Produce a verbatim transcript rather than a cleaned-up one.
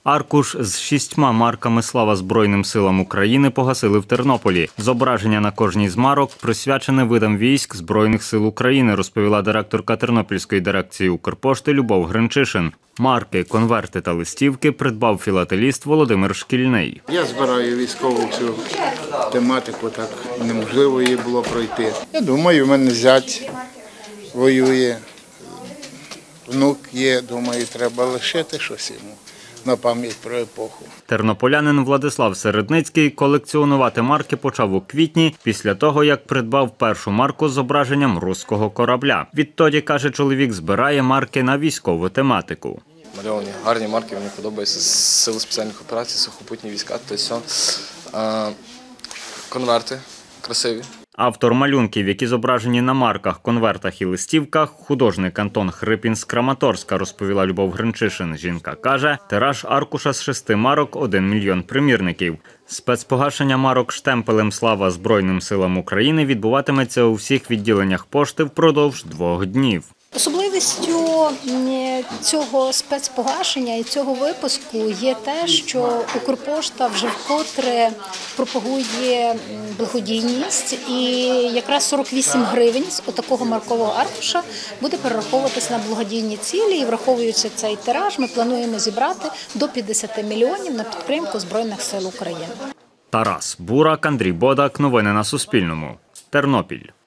Аркуш з шістьма марками «Слава Збройним силам України» погасили в Тернополі. Зображення на кожній з марок присвячене видам військ Збройних сил України, розповіла директорка Тернопільської дирекції Укрпошти Любов Гринчишин. Марки, конверти та листівки придбав філателіст Володимир Шкільний. Я збираю військову цю тематику, так неможливо її було пройти. Я думаю, в мене зять воює, внук є, думаю, треба лишити щось йому на пам'ять про епоху. Тернополянин Владислав Середницький колекціонувати марки почав у квітні, після того, як придбав першу марку з зображенням руського корабля. Відтоді, каже чоловік, збирає марки на військову тематику. Мальовані гарні марки, мені подобаються, сили спеціальних операцій, сухопутні війська, то все. Конверти красиві. Автор малюнків, які зображені на марках, конвертах і листівках, художник Антон Хрипін з Краматорська, розповіла Любов Гринчишин. Жінка каже, тираж аркуша з шести марок – один мільйон примірників. Спецпогашення марок штемпелем «Слава Збройним силам України» відбуватиметься у всіх відділеннях пошти впродовж двох днів. Особливістю цього спецпогашення і цього випуску є те, що Укрпошта вже вкотре пропагує благодійність, і якраз сорок вісім гривень з отакого маркового аркуша буде перераховуватися на благодійні цілі, і враховуючи цей тираж, ми плануємо зібрати до п'ятдесят мільйонів на підтримку Збройних сил України. Тарас Бурак, Андрій Бодак. Новини на Суспільному. Тернопіль.